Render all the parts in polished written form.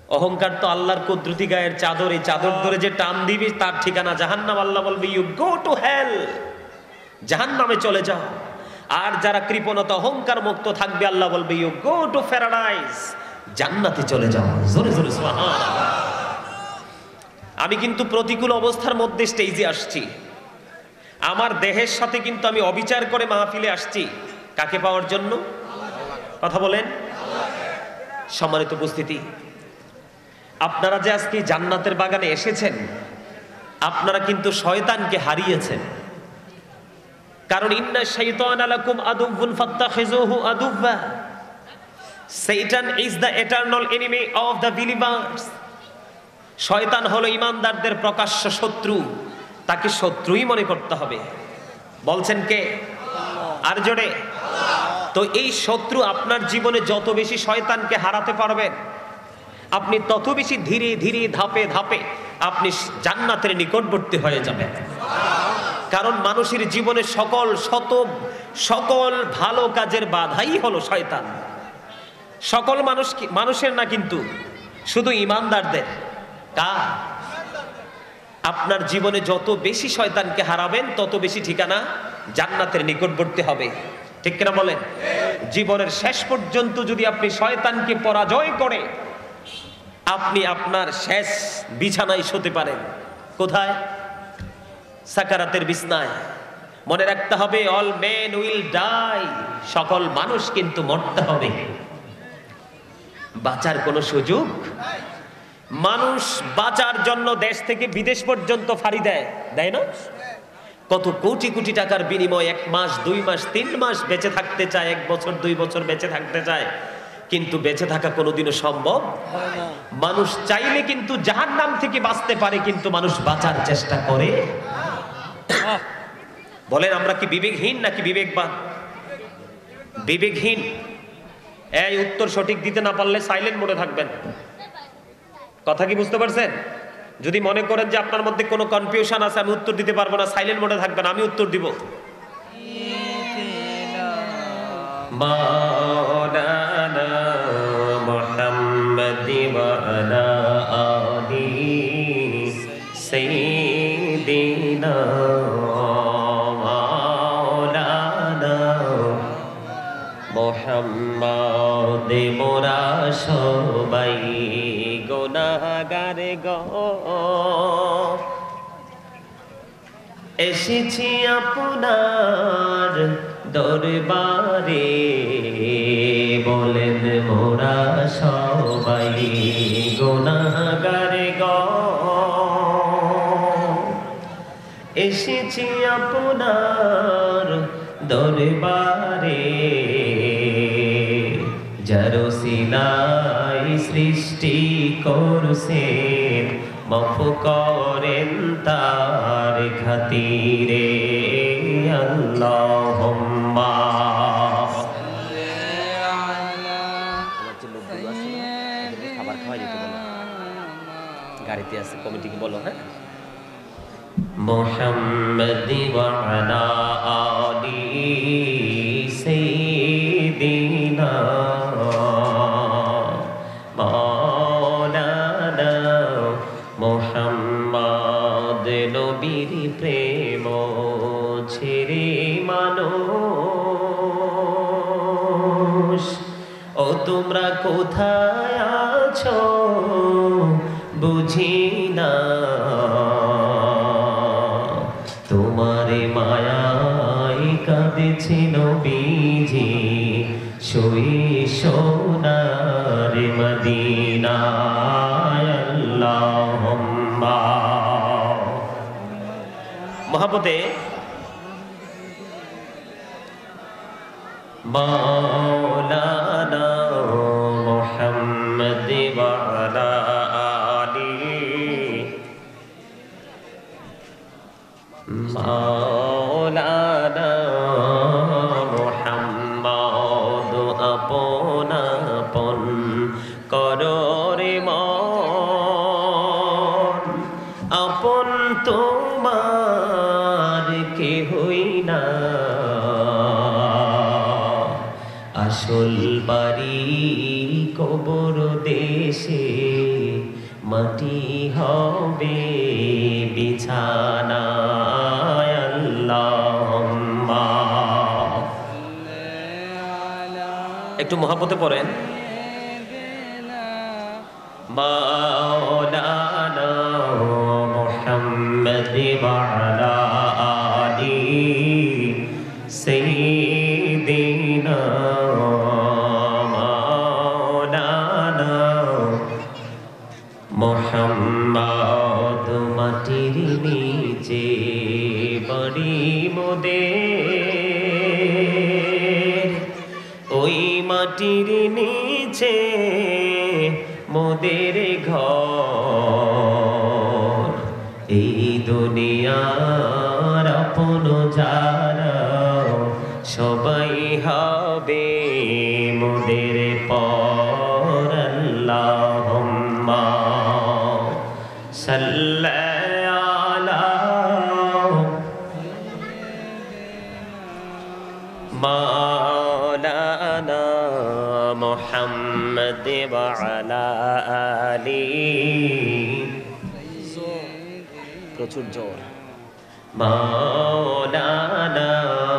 অহংকার তো আল্লাহর কুদরতি গায়ের চাদর, এই চাদর ধরে যে টান দিবি তার ঠিকানা জাহান্নাম। আল্লাহ বলবে ইউ গো টু হেল, জাহান্নামে চলে যাও। আর যারা কৃপণতা অহংকার মুক্ত থাকবে আল্লাহ বলবে ইউ গো টু প্যারাডাইস, জান্নাতে চলে যাও। জোরে জোরে সুবহানাল্লাহ। আমি কিন্তু প্রতিকূল অবস্থার মধ্যে স্টেজে আসছি, আমার দেহের সাথে কিন্তু আমি অবিচার করে মাহফিলে আসছি। কাকে পাওয়ার জন্য? কথা বলেন। সম্মানিত উপস্থিতি, আপনারা যে আজকে জান্নাতের বাগানে এসেছেন, আপনারা কিন্তু শয়তানকে হারিয়েছেন। কারণ ইন্না শাইতানা লাকুম আদুউন ফাত্তাখিযুহু আদুওয়া, শয়তান is the eternal enemy of the believers. শয়তান হলো ঈমানদারদের প্রকাশ্য শত্রু, তাকে শত্রুই মনে করতে হবে। বলছেন কে? আর জোরে। তো এই শত্রু আপনার জীবনে যত বেশি শয়তানকে হারাতে পারবেন, আপনি তত বেশি ধীরে ধীরে ধাপে ধাপে আপনি জান্নাতের নিকটবর্তী হয়ে যাবেন। কারণ মানুষের জীবনে সকল ভালো কাজের বাধাই হলো শয়তান। সকল মানুষের না, কিন্তু শুধু ঈমানদারদের। আপনার জীবনে যত বেশি শয়তানকে হারাবেন তত বেশি ঠিকানা জান্নাতের নিকটবর্তী হবে। ঠিক কিনা বলেন? জীবনের শেষ পর্যন্ত যদি আপনি শয়তানকে পরাজয় করে আপনি আপনার শেষ বিছানায় শুতে পারেন। কোথায়? সাকারাতের বিছনায়। মনে রাখতে হবে অল মেন উইল ডাই, সকল মানুষ কিন্তু মরতে হবে। বাঁচার কোনো সুযোগ? মানুষ বাঁচার জন্য দেশ থেকে বিদেশ পর্যন্ত ফাড়ি দেয় না? কত কোটি কোটি টাকার বিনিময়ে 1 মাস 2 মাস 3 মাস বেঁচে থাকতে চায়, 1 বছর 2 বছর বেঁচে থাকতে চায়, কিন্তু বেঁচে থাকা কোনোদিনও সম্ভব মানুষ চাইলে কিন্তু জাহান্নাম থেকে বাঁচতে পারে, কিন্তু মানুষ বাঁচার চেষ্টা করে। বলেন আমরা কি বিবেকহীন নাকি বিবেকবান? বিবেকহীন। এই উত্তর সঠিক দিতে না পারলে সাইলেন্ট মোডে থাকবেন। কথা কি বুঝতে পারছেন? যদি মনে করেন যে আপনার মধ্যে কোনো কনফিউশন আছে, আমি উত্তর দিতে পারবো না, সাইলেন্ট মোডে থাকবেন, আমি উত্তর দিব। মাওলানা মুহাম্মাদি ওয়া আলা আলিহি সাইয়্যিদিনা মাওলানা মুহাম্মদ, মোরা সবাই গুনাহগার গো, এসেছি আপনার দরবারে, বলেন মোরা সবাই গুনাহগার গো, এসেছি আপনার দরবারে, যার ওসিলায় সৃষ্টি করছেন, মাফ করেন তার খাতিরে আল্লাহুম্মা। খাবার খাওয়া যেতে বলো, গাড়িতে আছে, কমিটিকে বলো। হ্যাঁ, মুহাম্মাদি ওয়া আলা আলি সাইয়্যিদিনা মাওলানা মুহাম্মদ, নবীর প্রেম ছেড়ে মানুষ ও তোমরা কোথায় আছো বুঝি না, তোমারে মায়ায় কাঁদেছে নবীজি, শুই সোনার মদিনায় আল্লাহুম্মা। মহাব্বতে মাওলানা মুহাম্মদ ওয়া আলা আলিহি মাওলানা মুহাম্মদ, আপন আপন কররে মন, আপন তোমার কেহই না, আসল বাড়ি কবর দেশে, মাটি হবে বিছানা আল্লাহুম্মা একটু মহব্বতে পড়েন মাওলানা মুহাম্মদ ওয়া আলা আলি সাইয়্যিদিনা মাওলানা মুহাম্মদ মাটির নিচে বাড়ি মোদের ওই মাটির নিচে মোদের ঘর এই দুনিয়ার আপন যারা সবাই হবে মোদের পর আল্লাহুম্মা সাল্লি আলা মাওলানা মুহাম্মদ ওয়া আলা আলি প্রচুর জোর মাওলানা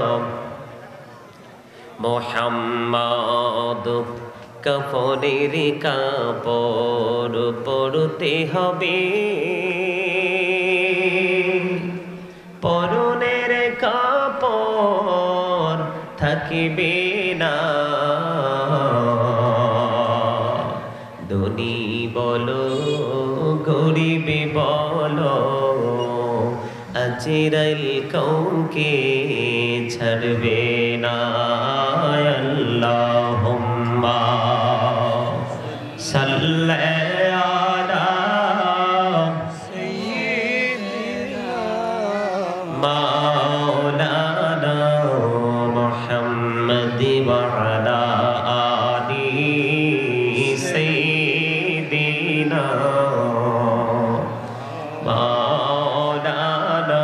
মুহাম্মদ কাফনের কাপড় পরতে হবে পরনের কাপড় থাকিবে না ধনী বলো গরিব বলো আজরাইল কাউকে ছাড়বে না আল্লাহুম্মা সাল্লি আলা সাইয়্যিদিনা মাওলানা মুহাম্মদ ওয়া আলা আলি সাইয়্যিদিনা মাওলানা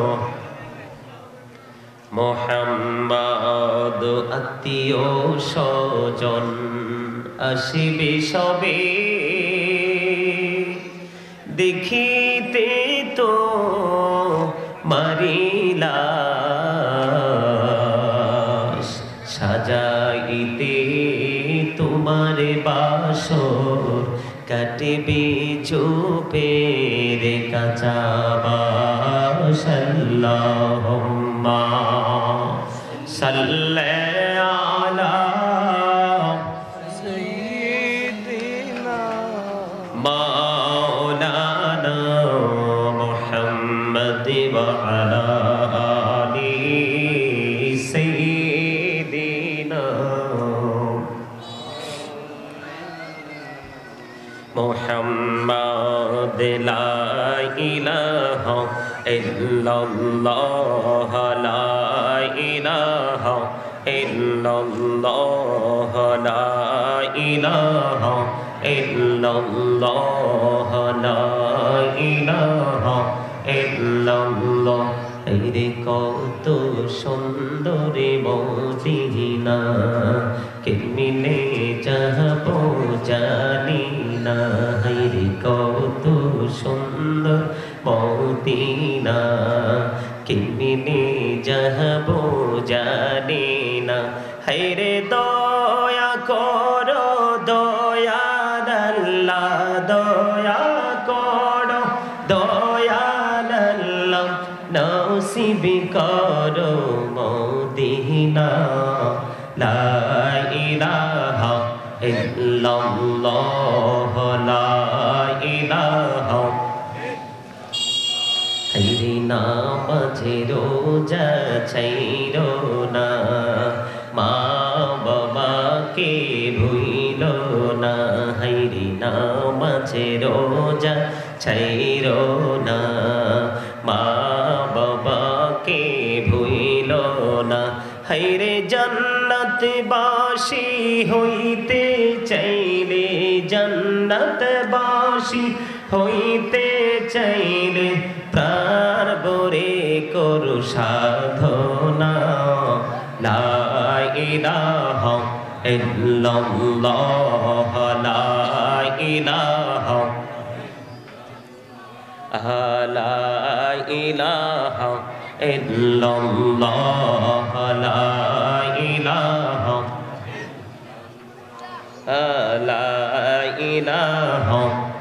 মুহাম্মদ আত্মীয় স্বজন আসিবে সবে দেখিতে তো মারিলাস সাজাইতে তোমার বাসর কাটিবে চুপের কাঁচাবাস আল্লাহুম্মা সাল্লি আলা সাইয়্যিদিনা মাওলানা মুহাম্মদ ওয়া আলা আলি সাইয়্যিদিনা মুহাম্মদ লা ইলাহা ইল্লাল্লাহ লা ইলাহা ইল্লাল্লাহ লা ইলাহা ইল্লাল্লাহ লা ইলাহা ইল্লাল্লাহ রে কত সুন্দর মদিনা কেমনে যাব জানি না রে কত সুন্দর মদিনা কেমনে যাব জানি না রে দয়া করো দয়াল আল্লাহ দয়া করো দয়াল আল্লাহ নসিব করো মদিনা লা ইলাহা ইল্লাল্লাহ লা ইলাহা হাইরে নামাজে রোজা ছাইরো না মা বাবাকে ভুইলো না হাইরে নামাজে রোজা ছাইরো না মা বাবাকে ভুইলো না হাইরে জান্নাতবাসী হইতে চাইলে জান্নাতবাসী হইতে চাইলে প্রাণ ভরে করু সাধনা লা ইলাহা ইল্লাল্লাহ লা ইলাহা লা ইলাহা ইল্লাল্লাহ লা ইলাহা লা ইলাহা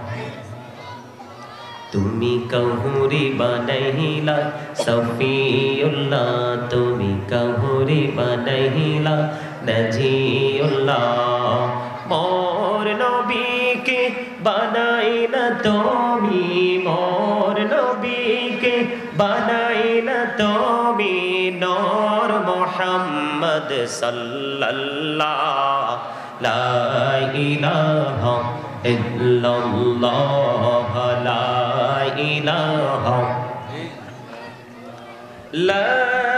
তুমি কাহুরি বানাইলা সফিউল্লাহ তুমি কাহুরি বানাইলা নাজিউল্লাহ মোর নবীকে বানাইলা তুমি মোর নবীকে বানাইলা তুমি নূর মুহাম্মদ সাল্লাল্লাহ লা ইলাহা ইল্লাল্লাহ লা ইলাহা লা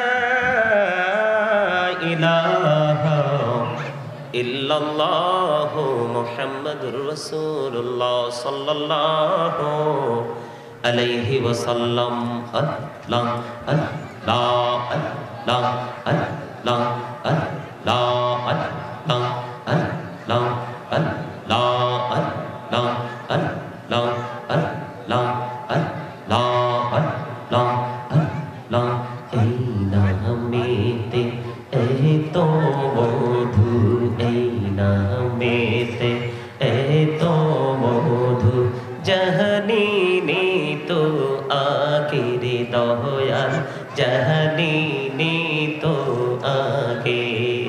ইলাহা ইল্লাল্লাহ মুহাম্মাদুর রাসূলুল্লাহ সাল্লাল্লাহু আলাইহি ওয়াসাল্লাম আল্লাহ আল্লাহ আল্লাহ আল্লাহ আল্লাহ আল্লাহ আল্লাহ আল্লাহ আল্লাহ আল্লাহ আল্লাহ আল্লাহ আল্লাহ আল্লাহ এই নামেতে এত মধু এই নামেতে এত মধু জাহানি তো আখিরে দয়াল জাহানি তো আগে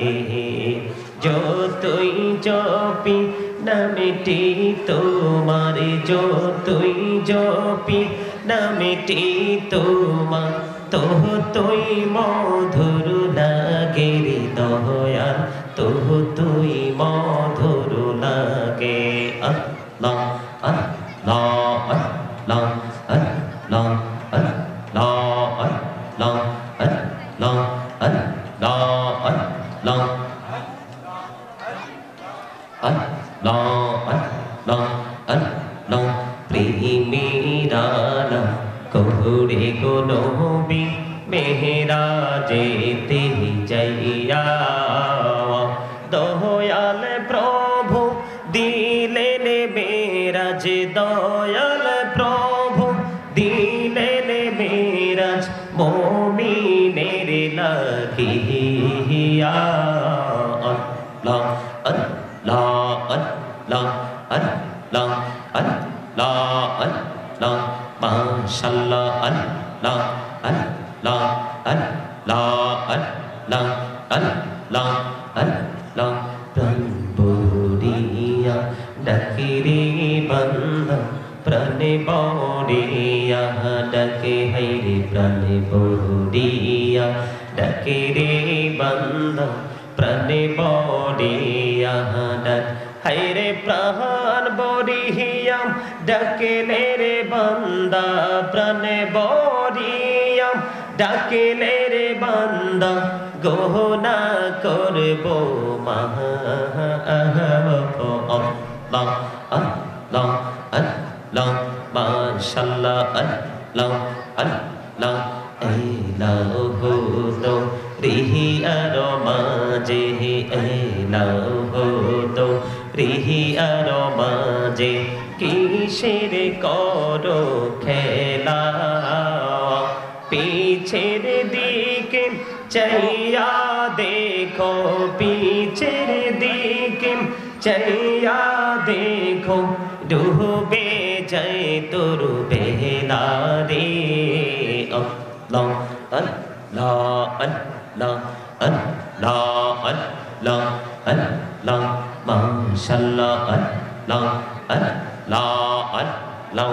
যতই জপি নামেটি তোমার যতই জপি নামেটি তোমার তুই মধুর লাগে রে দয়াল তুই মধুর লাগে আল্লাহ আল্লাহ আল্লাহ আল্লাহ আল্লাহ আল্লাহ আল্লাহ আল্লাহ আল্লাহ আল্লাহ আল্লাহ আল্লাহ প্রেমীরানা কহুরে গো নবী মেহেরাজেতে যাইয়া দয়াল প্রভু দিলেন মেরাজ দয়াল প্রভু দিলেন মেরাজ মুমিনের লাগিয়া আল্লাহ আল্লাহ আল্লাহ আল্লাহ আল্লাহ আল্লাহ মাশাআল্লাহ আল্লাহ আল্লাহ আল্লাহ আল্লাহ আল্লাহ আল্লাহ প্রাণ বড়িয়া ডাকিরে বান্দা প্রাণে বড়িয়া ডাকে হাইরে প্রাণে বড়িয়া ডাকে রে বান্দা প্রাণে বড়িয়া ডাক হাইরে প্রাণ বড়িয়া ডাকেলে রে বান্দা প্রাণে বড়িয়া ডাকেলে রে বান্দা গহনা করব মাহা আল্লাহ আল্লাহ আল্লাহ মাশাআল্লাহ আল্লাহ আল্লাহ এলাও তো রিহি আর মাঝে এলাও তো রিহি আর মাঝে কিসের করো খেলা পিছের দিকে চাইয়া দেখো পিছের দিকে চাইয়া দেখো ডুবে যায় তোর বেলা রে আল্লাহ আল্লাহ আল্লাহ আল্লাহ আল্লাহ আল্লাহ মাশাআল্লাহ আল্লাহ আল্লাহ আল্লাহ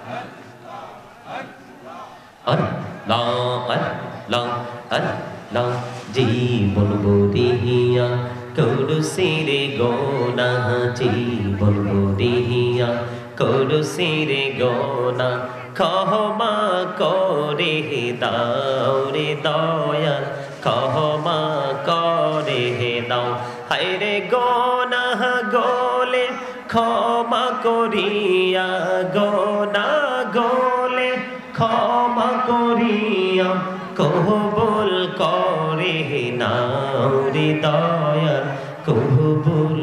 আল্লাহ আল্লাহ আল্লাহ জীবন গড়িয়া করুসিরে গোনা জীবন গড়িয়া করুসিরে গোনা ক্ষমা করে দাও রে দয়াল ক্ষমা করে দাও হায়রে গোনা গোলে ক্ষমা করিয়া গোনা গোলে ক্ষমা করিয়া কবুল করে নাও রে দয়াল কবুল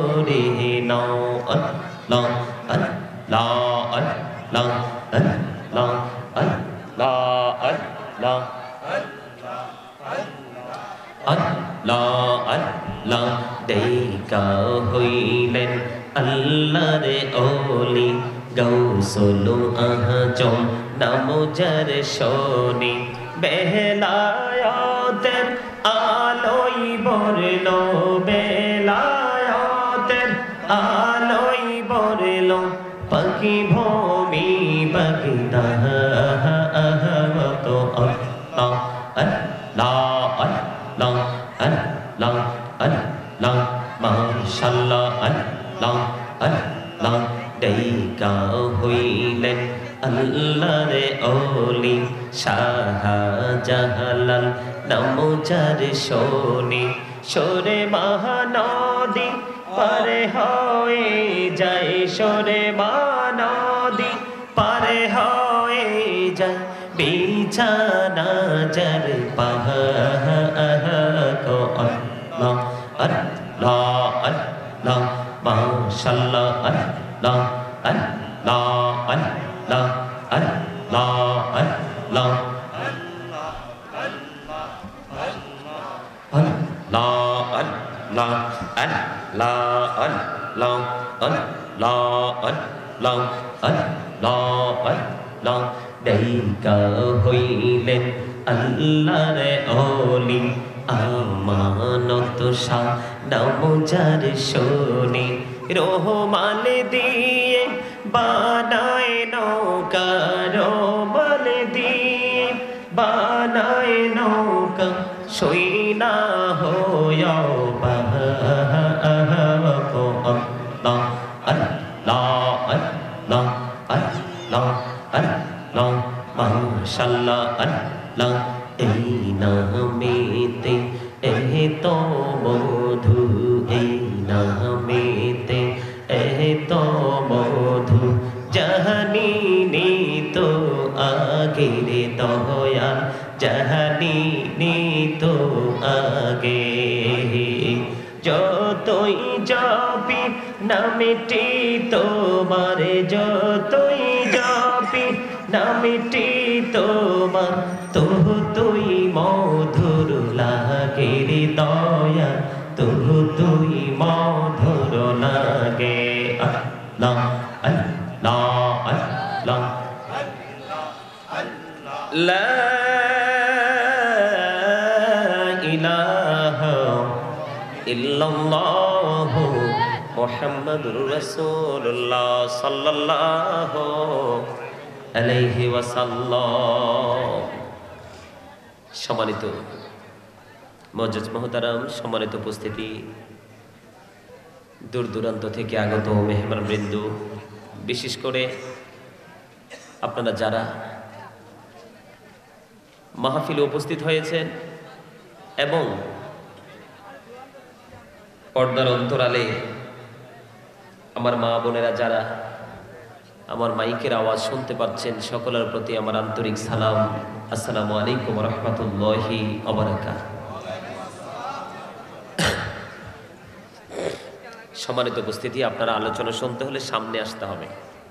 করে নাও আল্লাহ আল্লাহ আল্লাহ আল্লাহ আল্লাহ আল্লাহ আল্লাহ দেখা হইলেন আল্লাহর ওলি গৌসুল আজম নাম যার শনি বেলায়েতের আলোই বরল বেলায়েতের আলোই বরল পাখি ভূমি বাগদা তো আল্লাহ আল্লাহ আল্লাহ আল্লাহ আল্লাহ মাশাআল্লাহ আল্লাহ আল্লাহ দেখা হইলেন আল্লাহর ওলি শাহজালাল নাম যার শনি সরে মহানদী পারে হয়ে যায় সরে মহানদী পারে হয়ে যায় বিছানা যার পাহাড় আল্লাহ আল্লাহ আল্লাহ মাশাআল্লাহ আল্লাহ আল্লাহ আল্লাহ আল্লাহ আল্লাহ আল্লাহ আল্লাহ আল্লাহ আল্লাহ দেখা হইলেন আল্লাহর ওলি আমানত শাহ নাম যার শনি রহমাল দিয়ে বানায় নৌকা রহমাল দিয়ে বানায় নৌকা সইনা হইয়া আল্লাহ আল্লাহ আল্লাহ আল্লাহ আল্লাহ মাশাআল্লাহ আল্লাহ এই নামেতে এত মধু এই নামেতে এত মধু জাহানি নি তো আগে রে দয়া জাহানি নি তো আগে যতই যাবি নামটি তোমার যতই যাবি নামটি তোমার তো তুই মধুর লাগে রে দয়া তো তুই মধুর লাগে আল্লাহ আল্লাহ আল্লাহ লা ইলাহা ইল্লাল্লাহু মুহাম্মাদুর রাসূলুল্লাহ সাল্লাল্লাহু আলাইহি ওয়াসাল্লাম। সম্মানিত মুআজ্জাজ মুহতারাম, সম্মানিত উপস্থিতি, দূর দূরান্ত থেকে আগত মেহমানবৃন্দ, বিশেষ করে আপনারা যারা মাহফিলে উপস্থিত হয়েছেন এবং পর্দার অন্তরালে আমার মা বোনেরা যারা আমার মাইকের আওয়াজ শুনতে পাচ্ছেন, সকলের প্রতি আমার আন্তরিক সালাম। আসসালামু আলাইকুম ওয়া রাহমাতুল্লাহি ওয়া বারাকাতুহু। সম্মানিত উপস্থিতি, আপনারা আলোচনা শুনতে হলে সামনে আসতে হবে।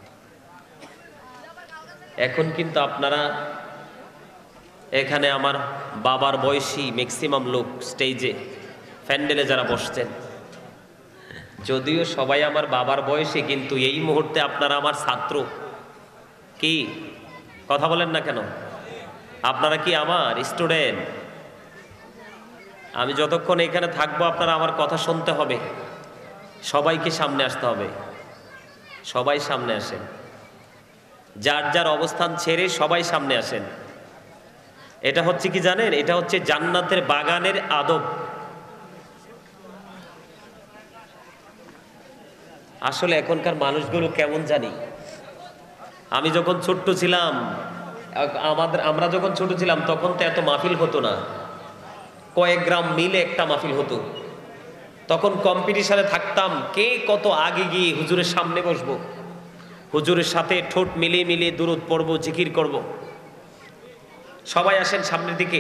এখন কিন্তু আপনারা এখানে আমার বাবার বয়সী ম্যাক্সিমাম লোক স্টেজে প্যান্ডেলে যারা বসছেন, যদিও সবাই আমার বাবার বয়সী, কিন্তু এই মুহূর্তে আপনারা আমার ছাত্র। কি কথা বলেন না কেন? আপনারা কি আমার স্টুডেন্ট? আমি যতক্ষণ এখানে থাকবো আপনারা আমার কথা শুনতে হবে। সবাইকে সামনে আসতে হবে। সবাই সামনে আসেন, যার যার অবস্থান ছেড়ে সবাই সামনে আসেন। এটা হচ্ছে কি জানেন? এটা হচ্ছে জান্নাতের বাগানের আদব। আসলে এখনকার মানুষগুলো কেমন জানি। আমি যখন ছোট্ট ছিলাম, আমরা যখন ছোট ছিলাম তখন তো এত মাহফিল হতো না। কয়েক গ্রাম মিলে একটা মাহফিল হতো। তখন কম্পিটিশনে থাকতাম, কে কত আগে গিয়ে হুজুরের সামনে বসবো, হুজুরের সাথে ঠোঁট মিলিয়ে মিলিয়ে দুরূদ পড়বো, জিকির করব। সবাই আসেন সামনের দিকে।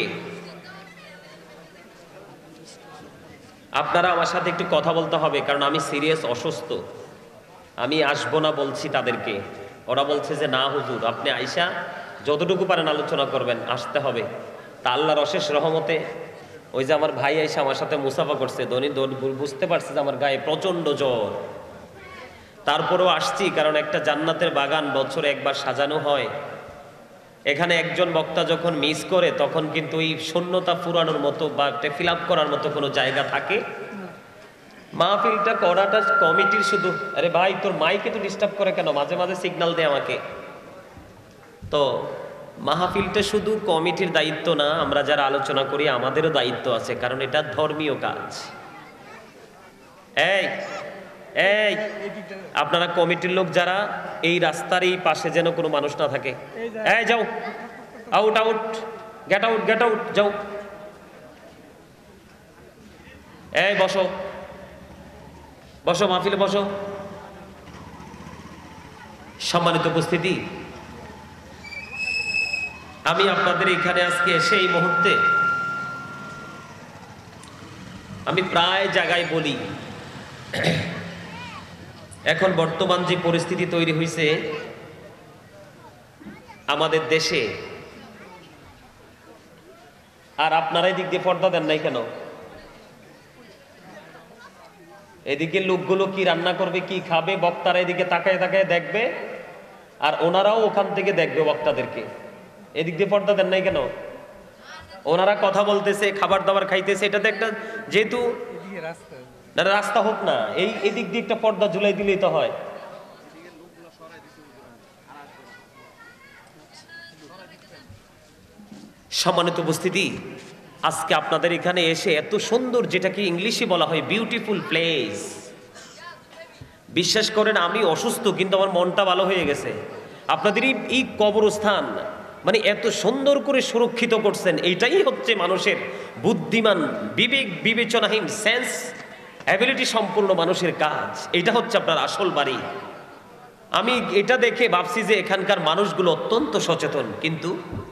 আপনারা আমার সাথে একটু কথা বলতে হবে, কারণ আমি সিরিয়াস অসুস্থ। আমি আসবো না বলছি তাদেরকে, ওরা বলছে যে না হুজুর, আপনি আইসা যতটুকু পারেন আলোচনা করবেন, আসতে হবে। তা আল্লাহর অশেষ রহমতে ওই যে আমার ভাই আইসা আমার সাথে মুসাফা করছে, বুঝতে পারছে যে আমার গায়ে প্রচন্ড জ্বর, তারপরেও আসছি, কারণ একটা জান্নাতের বাগান বছরে একবার সাজানো হয়। এখানে একজন বক্তা যখন মিস করে তখন কিন্তু এই শূন্যতা পুরানোর মতো বা ফিল আপ করার মতো কোনো জায়গা থাকে। মাহফিলটা করাটা কমিটির শুধু। আরে ভাই, তোর মাইকে তো ডিস্টার্ব করে কেন, মাঝে মাঝে সিগন্যাল দেয় আমাকে। তো মাহফিলটা শুধু কমিটির দায়িত্ব না, আমরা যারা আলোচনা করি আমাদেরও দায়িত্ব আছে, কারণ এটা ধর্মীয় কাজ। এই এই আপনারা কমিটির লোক যারা, এই রাস্তার এই পাশে যেন কোনো মানুষ না থাকে। এই যাও, out out, get out, get out, যাও। এই বসো বসো, মাহফিলে বসো। সম্মানিত উপস্থিতি, আমি আপনাদের এখানে আজকে এসে এই মুহূর্তে আমি প্রায় জায়গায় বলি, এখন বর্তমান যে পরিস্থিতি তৈরি হয়েছে আমাদের দেশে, আর আপনারা এই দিক দিয়ে পর্দা দেন নাই কেন? এদিকে লোকগুলো কি রান্না করবে, কি খাবে, বক্তারা এদিকে তাকায় তাকায় দেখবে, আর ওনারাও ওখান থেকে দেখবে বক্তাদেরকে। এদিক দিয়ে পর্দা দেন নাই কেন? ওনারা কথা বলতেছে, খাবার দাবার খাইতেছে, এটাতে একটা যেহেতু রাস্তা হোক না, এই এদিক দিয়ে একটা পর্দা ঝুলাই দিলেই তো হয়। সম্মানিত উপস্থিতি, আজকে আপনাদের এখানে এসে এত সুন্দর, যেটাকে ইংলিশে বলা হয় বিউটিফুল প্লেস। বিশ্বাস করেন আমি অসুস্থ, কিন্তু আমার মনটা ভালো হয়ে গেছে। আপনাদের এই কবরস্থান মানে এত সুন্দর করে সুরক্ষিত করছেন, এইটাই হচ্ছে মানুষের বুদ্ধিমান, বিবেক বিবেচনাহীন, সেন্স অ্যাবিলিটি সম্পূর্ণ মানুষের কাজ। এটা হচ্ছে আপনার আসল বাড়ি। আমি এটা দেখে ভাবছি যে এখানকার মানুষগুলো অত্যন্ত সচেতন, কিন্তু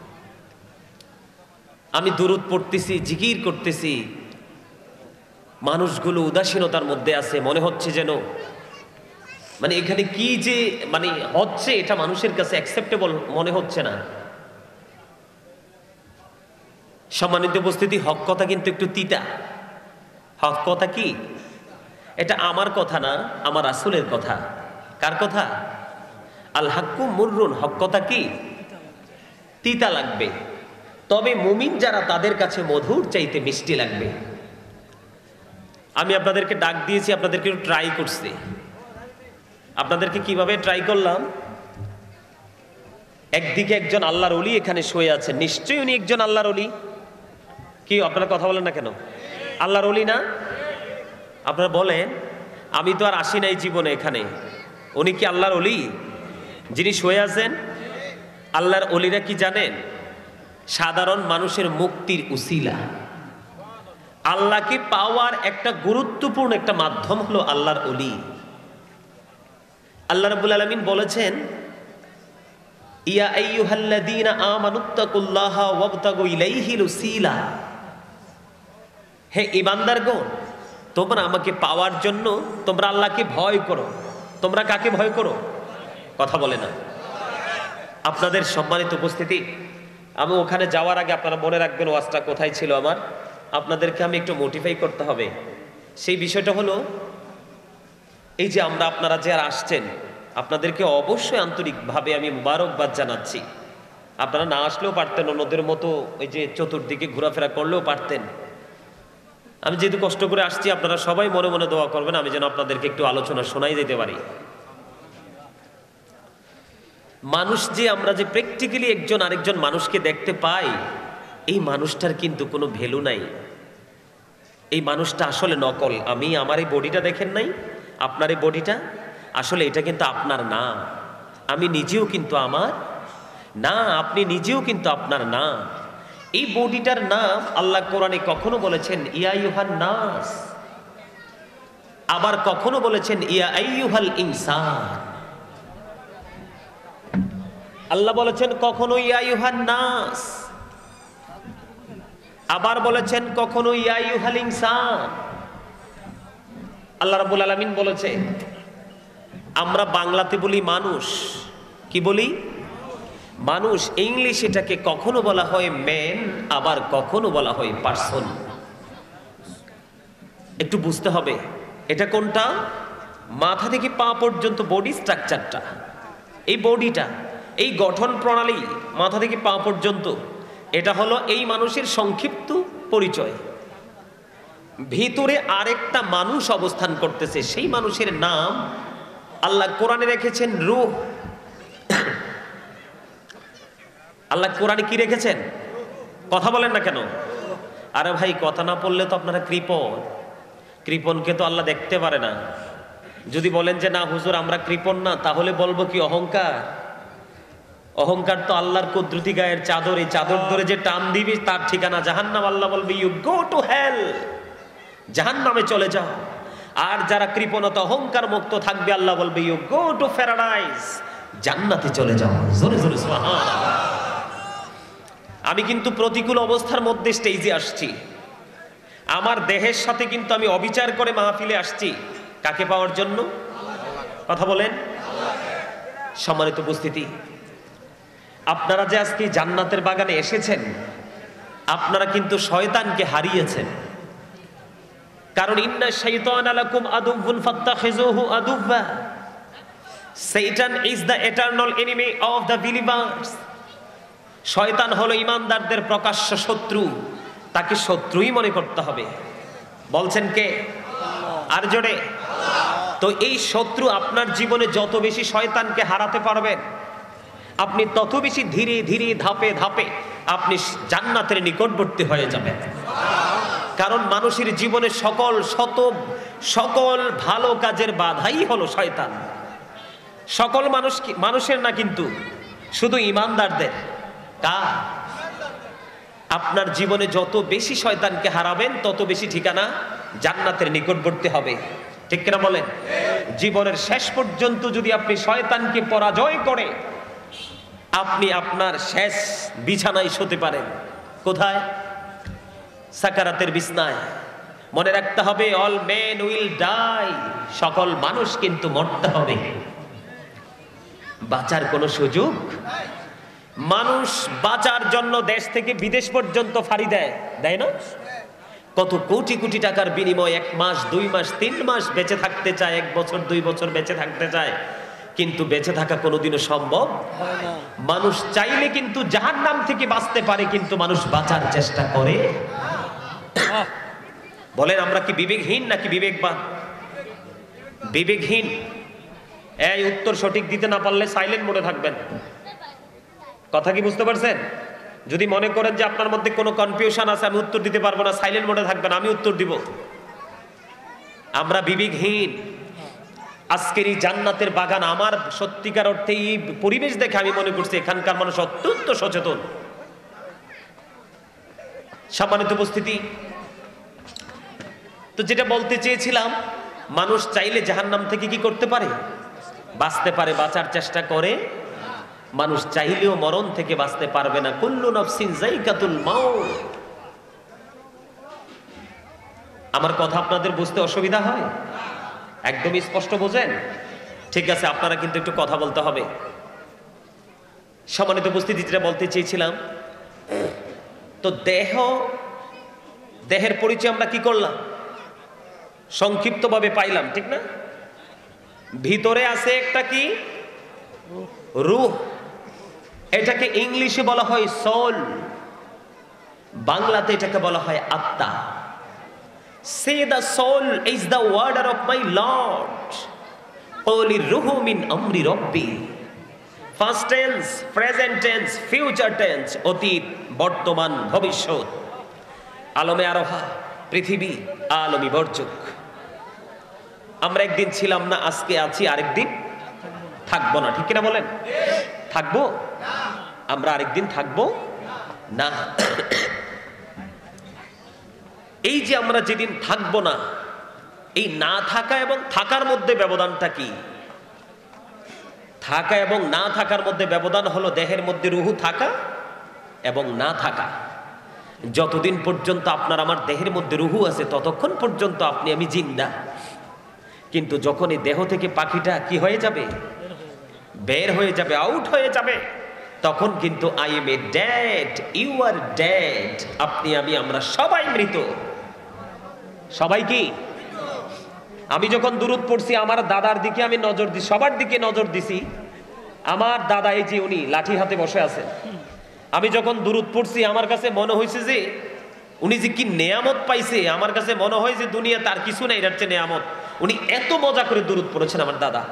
আমি দুরূদ পড়তেছি, জিকির করতেছি, মানুষগুলো উদাসীনতার মধ্যে আছে। মনে হচ্ছে যেন মানে এখানে কি যে মানে হচ্ছে, এটা মানুষের কাছে অ্যাকসেপ্টেবল মনে হচ্ছে না। সম্মানিত উপস্থিতি, হক কথা কিন্তু একটু তিতা। হক কথা কি? এটা আমার কথা না, আমার রাসূলের কথা। কার কথা? আল হাক্কু মুররুন, হক কথা কি? তিতা লাগবে, তবে মুমিন যারা তাদের কাছে মধুর চাইতে মিষ্টি লাগবে। আমি আপনাদেরকে ডাক দিয়েছি, আপনাদেরকে একটু ট্রাই করছি। আপনাদেরকে কিভাবে ট্রাই করলাম? একদিকে একজন আল্লাহর ওলি এখানে শুয়ে আছেন, নিশ্চয়ই উনি একজন আল্লাহর ওলি। কি আপনারা কথা বলেন না কেন? আল্লাহর ওলি না? আপনারা বলেন, আমি তো আর আসি নাই জীবনে এখানে। উনি কি আল্লাহর ওলি যিনি শুয়ে আছেন? আল্লাহর ওলিরা কি জানেন? সাধারণ মানুষের মুক্তির উসিলা। আল্লাহকে পাওয়ার একটা গুরুত্বপূর্ণ একটা মাধ্যম হলো আল্লাহর ওলি। আল্লাহ রাব্বুল আলামিন বলেছেন, ইয়া আইয়ুহাল্লাযীনা আমানুত্তাকুল্লাহা ওয়াবতাগু ইলাইহিল উসিলা, হে ঈমানদারগণ, তোমরা আমাকে পাওয়ার জন্য তোমরা আল্লাহকে ভয় করো। তোমরা কাকে ভয় করো? কথা বলে না। আপনাদের সম্মানিত উপস্থিতি, আমি ওখানে যাওয়ার আগে আপনারা মনে রাখবেন ওয়াজটা কোথায় ছিল আমার। আপনাদেরকে আমি একটু মোটিফাই করতে হবে। সেই বিষয়টা হলো এই যে আপনারা যারা আসছেন, আপনাদেরকে অবশ্যই আন্তরিকভাবে আমি মুবারকবাদ জানাচ্ছি। আপনারা না আসলেও পারতেন, অন্যদের মতো ওই যে চতুর্দিকে ঘোরাফেরা করলেও পারতেন। আমি যেহেতু কষ্ট করে আসছি, আপনারা সবাই মনে মনে দোয়া করবেন আমি যেন আপনাদেরকে একটু আলোচনা শোনাই দিতে পারি। মানুষ যে আমরা যে প্র্যাকটিক্যালি একজন আরেকজন মানুষকে দেখতে পাই, এই মানুষটার কিন্তু কোনো ভ্যালু নাই। এই মানুষটা আসলে নকল। আমার এই বডিটা দেখেন নাই, আপনার এই বডিটা আসলে এটা কিন্তু আপনার না। আমি নিজেও কিন্তু আমার না, আপনি নিজেও কিন্তু আপনার না। এই বডিটার নাম আল্লাহ কোরআনে কখনো বলেছেন ইয়া আইয়ুহান নাস, আবার কখনো বলেছেন ইয়া আইয়ুহাল ইনসান। আল্লাহ বলেছেন কখনো ইয়া আইয়ুহান নাস, আবার বলেছেন কখনো ইয়া আইয়ুহাল ইনসান। আল্লাহ রাব্বুল আলামিন বলেছে, আমরা বাংলাতে বলি মানুষ, কি বলি? মানুষ, ইংলিশ এটাকে কখনো বলা হয় ম্যান, আবার কখনো বলা হয় পার্সন। একটু বুঝতে হবে এটা কোনটা। মাথা থেকে পা পর্যন্ত বডি স্ট্রাকচারটা, এই বডিটা, এই গঠন প্রণালী মাথা থেকে পা পর্যন্ত, এটা হলো এই মানুষের সংক্ষিপ্ত পরিচয়। ভিতরে আরেকটা মানুষ অবস্থান করতেছে, সেই মানুষের নাম আল্লাহ কোরআনে রেখেছেন রূহ। আল্লাহ কোরআনে কি রেখেছেন? কথা বলেন না কেন? আরে ভাই, কথা না বললে তো আপনারা কৃপণ। কৃপণকে তো আল্লাহ দেখতে পারে না। যদি বলেন যে না হুজুর আমরা কৃপণ না, তাহলে বলবো কি অহংকার? অহংকার তো আল্লাহর কুদরতি গায়ের চাদর, এই চাদর ধরে যে টান দিবি তার ঠিকানা জাহান্নাম। আল্লাহ বলবে ইউ গো টু হেল, জাহান্নামে চলে যাও। আর যারা কৃপণতা অহংকার মুক্ত থাকবে আল্লাহ বলবে ইউ গো টু প্যারাডাইস, জান্নাতে চলে যাও। জোরে জোরে সুবহানাল্লাহ। আমি কিন্তু প্রতিকূল অবস্থার মধ্যে স্টেজে আসছি, আমার দেহের সাথে কিন্তু আমি অবিচার করে মাহফিলে আসছি। কাকে পাওয়ার জন্য? কথা বলেন। সম্মানিত উপস্থিতি, আপনারা যে আজকে জান্নাতের বাগানে এসেছেন, আপনারা কিন্তু শয়তানকে হারিয়েছেন। কারণ ইন্না শাইতানা লাকুম আদুউন ফাত্তাখিযুহু আদুওয়া, Satan is the eternal enemy of the believers. শয়তান হলো ঈমানদারদের প্রকাশ্য শত্রু, তাকে শত্রুই মনে করতে হবে। বলছেন কে? আর জোরে। তো এই শত্রু আপনার জীবনে যত বেশি শয়তানকে হারাতে পারবেন, আপনি তত বেশি ধীরে ধীরে ধাপে ধাপে আপনি জান্নাতের নিকটবর্তী হয়ে যাবেন। কারণ মানুষের জীবনে সকল ভালো কাজের বাধাই হলো শয়তান। সকল মানুষের না, কিন্তু শুধু ঈমানদারদের। আপনার জীবনে যত বেশি শয়তানকে হারাবেন তত বেশি ঠিকানা জান্নাতের নিকটবর্তী হবে। ঠিক কিনা বলেন? জীবনের শেষ পর্যন্ত যদি আপনি শয়তানকে পরাজয় করে আপনি আপনার শেষ বিছানায় শুতে পারেন। কোথায়? সাকারাতের বিছনায়। মনে রাখতে হবে অল মেন উইল ডাই, সকল মানুষ কিন্তু মরতে হবে। বাঁচার কোনো সুযোগ? মানুষ বাঁচার জন্য দেশ থেকে বিদেশ পর্যন্ত ফাঁড়ি দেয় না? কত কোটি কোটি টাকার বিনিময়ে 1 মাস 2 মাস 3 মাস বেঁচে থাকতে চায়, 1 বছর 2 বছর বেঁচে থাকতে চায়, কিন্তু বেঁচে থাকা কোনোদিনও সম্ভব হয় না। মানুষ চাইলে কিন্তু জাহান্নাম থেকে বাঁচতে পারে, কিন্তু মানুষ বাঁচার চেষ্টা করে। বলেন আমরা কি বিবেকহীন নাকি বিবেকবান? বিবেকহীন। এই উত্তর সঠিক দিতে না পারলে সাইলেন্ট মোডে থাকবেন। কথা কি বুঝতে পারছেন? যদি মনে করেন যে আপনার মধ্যে কোনো কনফিউশন আছে, আমি উত্তর দিতে পারবো না, সাইলেন্ট মোডে থাকবেন, আমি উত্তর দিব। আমরা বিবেকহীন। আজকের এই জান্নাতের বাগান, আমার সত্যিকার অর্থে এই পরিবেশ দেখে আমি মনে করছি এখানকার মানুষ অত্যন্ত সচেতন। সম্মানিত উপস্থিতি, তো যেটা বলতে চেয়েছিলাম, মানুষ চাইলে জাহান্নাম থেকে কি করতে পারে? বাঁচতে পারে, বাঁচার চেষ্টা করে। মানুষ চাইলেও মরণ থেকে বাঁচতে পারবে না। কুল্লু নাফসিন যায়কাতুল মাউত। আমার কথা আপনাদের বুঝতে অসুবিধা হয়? একদম স্পষ্ট বোঝেন? ঠিক আছে, আপনারা কিন্তু একটু কথা বলতে হবে। সম্মানিত উপস্থিতি, যেটা বলতে চেয়েছিলাম, তো দেহের পরিচয় আমরা কি করলাম? সংক্ষিপ্তভাবে পাইলাম, ঠিক না? ভিতরে আছে একটা কি? রূহ। এটাকে ইংলিশে বলা হয় সোল, বাংলাতে এটাকে বলা হয় আত্মা। Say the soul is the warder of my Lord, ওলি রুহু মিন আমরি রব্বি। First tense, present tense, future tense, অতীত, বর্তমান, ভবিষ্যৎ। আলমে আরোহা, পৃথিবী, আলমী বর্জক। আমরা একদিন ছিলাম না, আজকে আছি, আরেকদিন থাকবো না। ঠিক কিনা বলেন? থাকবো? আমরা আরেকদিন থাকবো না। এই যে আমরা যেদিন থাকবো না, এই না থাকা এবং থাকার মধ্যে ব্যবধানটা কি? থাকা এবং না থাকার মধ্যে ব্যবধান হলো দেহের মধ্যে রুহু থাকা এবং না থাকা। যতদিন পর্যন্ত আপনার আমার দেহের মধ্যে রুহু আছে ততক্ষণ পর্যন্ত আপনি আমি জিন্দা। কিন্তু যখন এই দেহ থেকে পাখিটা কি হয়ে যাবে? বের হয়ে যাবে, আউট হয়ে যাবে, তখন কিন্তু I am a dead, you are dead, আপনি আমি আমরা সবাই মৃত। সবাই কি? আমি যখন দুরূদ পড়ছি আমার দাদার দিকে আমি নজর দিই, সবার দিকে নজর দিছি। আমার দাদা এই যে উনি লাঠি হাতে বসে আছেন, আমি যখন দুরূদ পড়ছি আমার কাছে মনে হয়েছে যে উনি যে কি নেয়ামত পাইছে, আমার কাছে মনে হয় যে দুনিয়া তার কিছু নাই, এটার চেয়ে নেয়ামত। উনি এত মজা করে দুরূদ পড়েছেন আমার দাদা।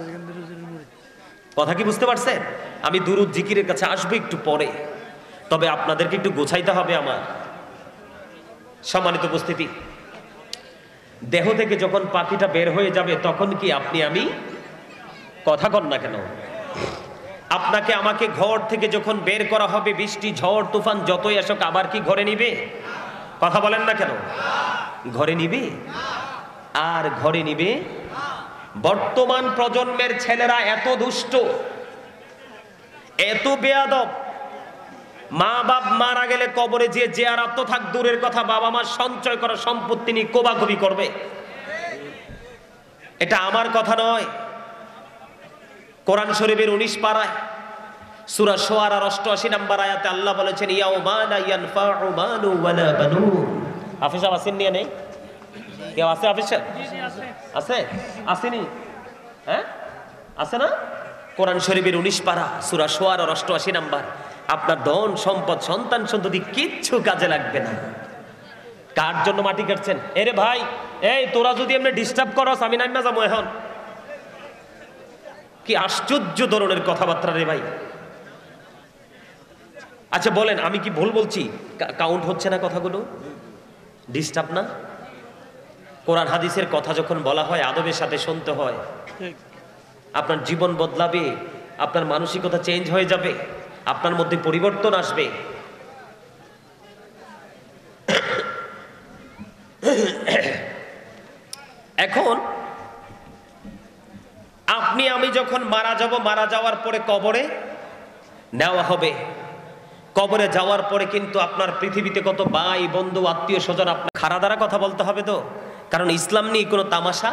কথা কি বুঝতে পারছেন? আমি দুরূদ জিকিরের কাছে আসবো একটু পরে, তবে আপনাদেরকে একটু গোছাইতে হবে। আমার সম্মানিত উপস্থিতি, দেহ থেকে যখন পাখিটা বের হয়ে যাবে তখন কি আপনি আমি, কথা কন না কেন, আপনাকে আমাকে ঘর থেকে যখন বের করা হবে, বৃষ্টি ঝড় তুফান যতই আসুক আবার কি ঘরে নিবে? কথা বলেন না কেন? ঘরে নিবে। আর ঘরে নিবে। বর্তমান প্রজন্মের ছেলেরা এত দুষ্ট, এত বেয়াদব, মা বাপ মারা গেলে কবরে যে জিয়ারত তো থাক দূরের কথা, বাবা মার সঞ্চয় করা সম্পত্তি নিয়ে কোবাকুবি করবে। এটা আমার কথা নয়, কোরআন শরীফের 19 পারায় সূরা শুআরার 88 নম্বর আয়াতে আল্লাহ বলেছেন, ইয়াউমা লা ইয়ানফাউ মালু ওয়ালা বানুন। হাফেজ সাহেব আসেন নিয়ে নেই? কেউ আছে হাফেজ সাহেব? আছে? আসেনি? হ্যাঁ আছে না? কোরআন শরীফের 19 পারা সূরা শুআরার 88 নম্বর। আপনার ধন সম্পদ সন্তান সন্ততি কিচ্ছু কাজে লাগবে না। কার জন্য মাটি কাটছেন? এরে ভাই, এই তোরা যদি এমনি ডিস্টার্ব করস আমি নাইমা যাবো এখন। কি আশ্চর্য ধরনের কথাবার্তা রে ভাই। আচ্ছা বলেন, আমি কি ভুল বলছি? কাউন্ট হচ্ছে না কথাগুলো? ডিস্টার্ব না? কোরআন হাদিসের কথা যখন বলা হয় আদবের সাথে শুনতে হয়। আপনার জীবন বদলাবে, আপনার মানসিকতা চেঞ্জ হয়ে যাবে, আপনার মধ্যে পরিবর্তন আসবে। এখন আপনি আমি যখন মারা যাব, মারা যাওয়ার পরে কবরে নেওয়া হবে। কবরে যাওয়ার পরে কিন্তু আপনার পৃথিবীতে কত ভাই বন্ধু আত্মীয় স্বজন, আপনার খাড়া দ্বারা কথা বলতে হবে তো, কারণ ইসলাম নিয়ে কোনো তামাশা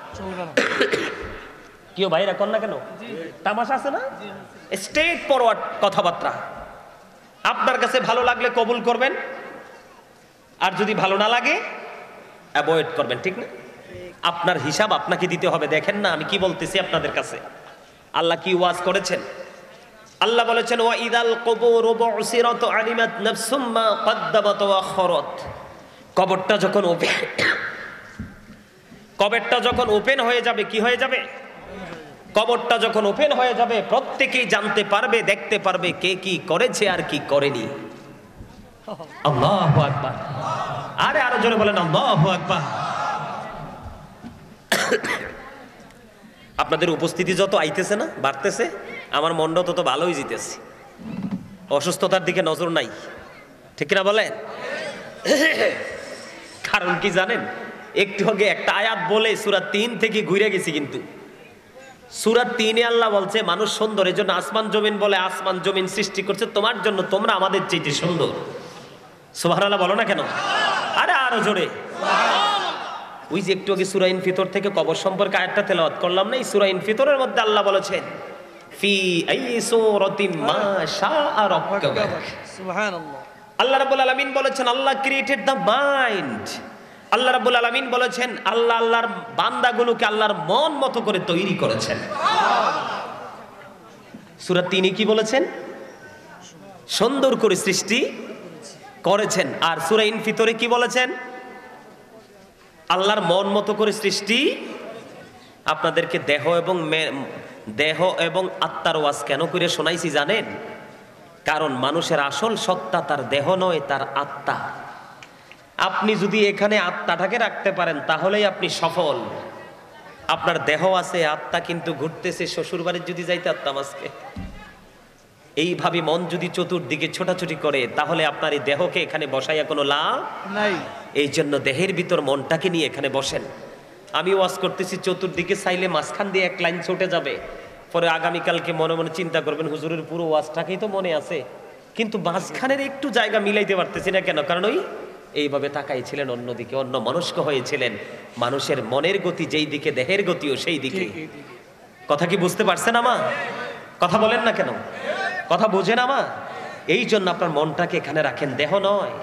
কেউ ভাইরা কর না কেন, তামাশা আছে না? স্ট্রেট ফরওয়ার্ড কথাবার্তা। আপনার কাছে ভালো লাগলে কবুল করবেন, আর যদি ভালো না লাগে অ্যাভয়েড করবেন, ঠিক না? আপনার হিসাব আপনাকে দিতে হবে। দেখেন না আমি কি বলতেছি আপনাদের কাছে, আল্লাহ কি ওয়াজ করেছেন? আল্লাহ বলেছেন, ওয়া ইদাল কুবুরু বুসিরাত আলিমাত নাফসুম মা কদ্দামাত ওয়া আখরাত। কবরটা যখন ওপেন হয়ে যাবে, কি হয়ে যাবে? কবরটা যখন ওপেন হয়ে যাবে, প্রত্যেকেই জানতে পারবে, দেখতে পারবে কে কি করেছে আর কি করেনি। আল্লাহু আকবার। আরে আরো জোরে বলেন আল্লাহু আকবার। আপনাদের উপস্থিতি যত আইতেছে না, বাড়তেছে, আমার মনটা তত ভালোই জিতেছে। অসুস্থতার দিকে নজর নাই, ঠিক না বলেন? কারণ কি জানেন? একটু আগে একটা আয়াত বলে সূরা 3 থেকে ঘুরে গেছি, কিন্তু সূরা 3 এ আল্লাহ বলছে মানুষ সুন্দর, এজন্য আসমান জমিন বলে আসমান জমিন সৃষ্টি করছে তোমার জন্য, তোমরা আমাদের চেয়ে সুন্দর। সুবহানাল্লাহ বলো না কেন? আরে আরো জোরে। ওই যে একটু আগে সূরা ইনফিতর থেকে কবর সম্পর্কে আয়াতটা তেলাওয়াত করলাম না, এই সূরা ইনফিতরের মধ্যে আল্লাহ বলেছেন, ফি আইয়ি সূরাতিন মা শাআ রাব্বুকা। সুবহানাল্লাহ। আল্লাহ রাব্বুল আলামিন বলেছেন, আল্লাহ ক্রিয়েটেড দ্য মাইন্ড। আল্লাহ রাব্বুল আলামিন বলেছেন, আল্লাহ আল্লাহর বান্দাগুলোকে আল্লাহর মন মতো করে তৈরি করেছেন। সূরা 3 কি বলেছেন? সুন্দর করে সৃষ্টি করেছেন। আর সূরা ইনফিতরে কি বলেছেন? আল্লাহর মন মতো করে সৃষ্টি। আপনাদেরকে দেহ এবং আত্মার ওয়াজ কেন করে শোনাইছি জানেন? কারণ মানুষের আসল সত্তা তার দেহ নয়, তার আত্মা। আপনি যদি এখানে আত্মাটাকে রাখতে পারেন তাহলেই আপনি সফল। আপনার দেহ আছে, আত্মা কিন্তু ঘুরতেছে। শ্বশুর বাড়ির যদি যাইতে পারতাম আজকে, এইভাবে মন যদি চতুর্দিকে ছোটাছুটি করে তাহলে আপনার এই দেহকে এখানে বসাইয়া কোনো লাভ নাই। এই জন্য দেহের ভিতর মনটাকে নিয়ে এখানে বসেন। আমি ওয়াজ করতেছি, চতুর্দিকে চাইলে মাঝখান দিয়ে এক লাইন ছুটে যাবে, পরে আগামীকালকে মনে মনে চিন্তা করবেন হুজুরের পুরো ওয়াজটাকেই তো মনে আছে, কিন্তু মাঝখানের একটু জায়গা মিলাইতে পারতেছি না কেন? কারণ ওই এইভাবে তাকাইছিলেন অন্যদিকে, অন্য মনস্ক হয়েছিলেন। মানুষের মনের গতি যেই দিকে, দেহের গতিও সেই দিকে। কথা কি বুঝতে পারছেন আমা? কথা বলেন না কেন? কথা বোঝেন আমার? এই জন্য আপনার মনটাকে এখানে রাখেন, দেহ নয়।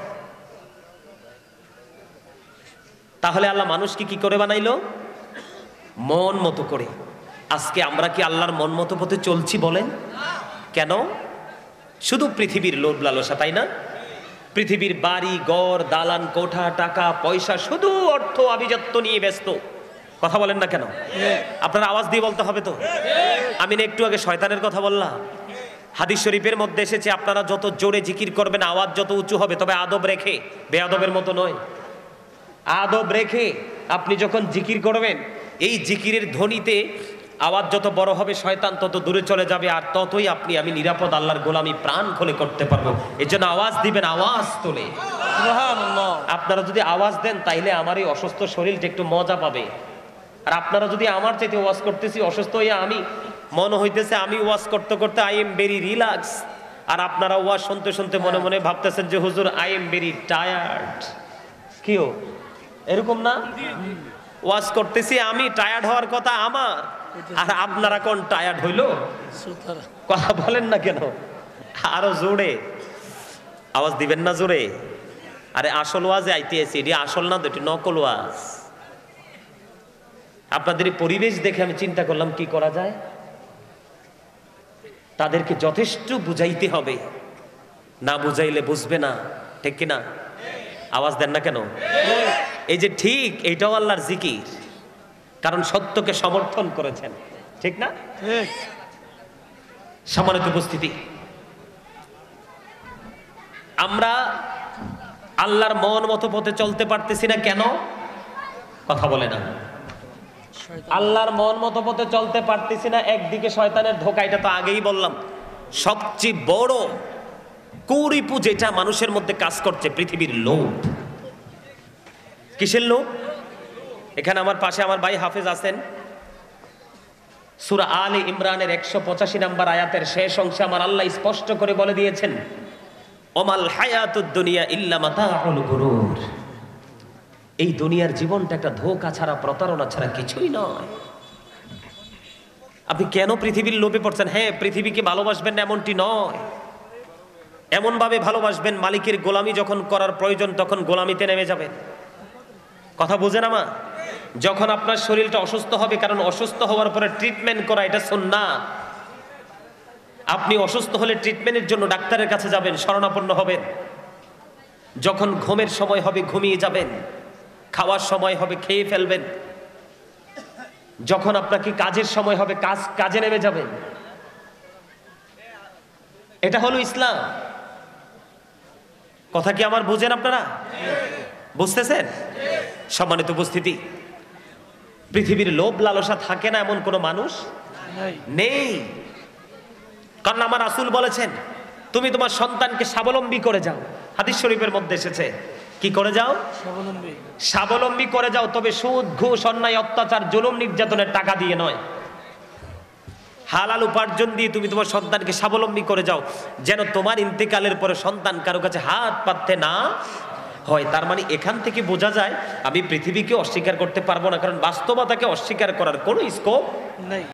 তাহলে আল্লাহ মানুষকে কি করে বানাইলো? মন মতো করে। আজকে আমরা কি আল্লাহর মন মতো পথে চলছি বলেন? কেন? শুধু পৃথিবীর লোভ লালসা, তাই না? পৃথিবীর বাড়ি গড় দালান কোঠা টাকা পয়সা, শুধু অর্থ আভিজাত্য নিয়ে ব্যস্ত। কথা বলেন না কেন? আপনার আওয়াজ দিয়ে বলতে হবে তো। আমি না একটু আগে শয়তানের কথা বললাম। হাদিস শরীফের মধ্যে এসেছে আপনারা যত জোরে জিকির করবেন আওয়াজ যত উঁচু হবে, তবে আদব রেখে, বেয়াদবের মতো নয়। আদব রেখে আপনি যখন জিকির করবেন, এই জিকিরের ধ্বনিতে আওয়াজ যত বড় হবে শয়তান তত দূরে চলে যাবে, আর ততই আমি নিরাপদ আল্লাহর গোলামি প্রাণ খুলে করতে পারবো। এর জন্য আওয়াজ দিবেন, আওয়াজ তোলে। আপনারা যদি আওয়াজ দেন তাইলে আমার এই অসুস্থ শরীরটা একটু মজা পাবে। আর আপনারা যদি আমার চাইতে ওয়াজ করতেছি অসুস্থ হইয়া, আমি মনে হইতেছে আমি ওয়াজ করতে করতে আই এম ভেরি রিল্যাক্স, আর আপনারা ওয়াজ শুনতে শুনতে মনে মনে ভাবতেছেন যে হুজুর আই এম ভেরি টায়ার্ড। কিও এরকম না? ওয়াজ করতেছি আমি, টায়ার্ড হওয়ার কথা আমার, আর আপনারা কোন টায়ার্ড হইল? কথা বলেন না কেন? আরো জোরে আওয়াজ দিবেন না জোরে? আরে আসল ওয়াজে আইতেছি, এটি আসল না, দুটি নকল ওয়াজ। আপনাদের পরিবেশ দেখে আমি চিন্তা করলাম কি করা যায়। তাদেরকে যথেষ্ট বুঝাইতে হবে, না বুঝাইলে বুঝবে না, ঠিক কিনা? আওয়াজ দেন না কেন? এই যে ঠিক, এইটাও আল্লাহর জিকির, কারণ সত্যকে সমর্থন করেছেন, ঠিক না? সম্মানিত উপস্থিতি, আমরা আল্লাহর মন মতো পথে চলতে পারতেছি না কেন? কথা বলে না। আল্লাহর মন মতো পথে চলতে পারতেছি না, একদিকে শয়তানের ধোঁকা, এটা তো আগেই বললাম। সবচেয়ে বড় কুরিপু যেটা মানুষের মধ্যে কাজ করছে, পৃথিবীর লোভ। কিসের লোভ? এখানে আমার পাশে আমার ভাই হাফেজ আছেন, সূরা আলে ইমরানের 185 নম্বর আয়াতের শেষ অংশে আমার আল্লাহ স্পষ্ট করে বলে দিয়েছেন, ওমাল হায়াতুদ দুনিয়া ইল্লা মাতাউল গুরুর। এই দুনিয়ার জীবনটা একটা ধোঁকা ছাড়া, প্রতারণা ছাড়া কিছুই নয়। আপনি কেন পৃথিবীর লোভে পড়ছেন? হ্যাঁ, পৃথিবীকে ভালোবাসবেন না এমনটি নয়, এমন ভাবে ভালোবাসবেন মালিকের গোলামি যখন করার প্রয়োজন তখন গোলামিতে নেমে যাবেন। কথা বুঝেন আমার? যখন আপনার শরীরটা অসুস্থ হবে, কারণ অসুস্থ হওয়ার পরে ট্রিটমেন্ট করা এটা সুন্নাত। আপনি অসুস্থ হলে ট্রিটমেন্টের জন্য ডাক্তারের কাছে যাবেন, শরণাপন্ন হবেন। যখন ঘুমের সময় হবে ঘুমিয়ে যাবেন, খাওয়ার সময় হবে খেয়ে ফেলবেন, যখন আপনাকে কাজের সময় হবে কাজে নেমে যাবেন। এটা হলো ইসলাম। কথা কি আমার বুঝেন আপনারা? বুঝতেছেন? সম্মানিত উপস্থিতি, পৃথিবীর লোভ লালসা থাকে না এমন কোন মানুষ নেই। কারণ আমার রাসূল বলেছেন, তুমি তোমার সন্তানকে স্বাবলম্বী করে যাও। হাদিস শরীফের মধ্যে এসেছে, কি করে যাও? স্বাবলম্বী করে যাও, তবে সুদ ঘুষ অন্যায় অত্যাচার জুলুম নির্যাতনের টাকা দিয়ে নয়। হালাল উপার্জন দিয়ে তুমি তোমার সন্তানকে স্বাবলম্বী করে যাও, যেন তোমার ইন্তেকালের পরে সন্তান কারো কাছে হাত পাততে না হয়। তার মানে এখান থেকে বোঝা যায় আমি পৃথিবীকে অস্বীকার করতে পারবো না, কারণ বাস্তবতাকে অস্বীকার করার কোনো স্কোপ নেই।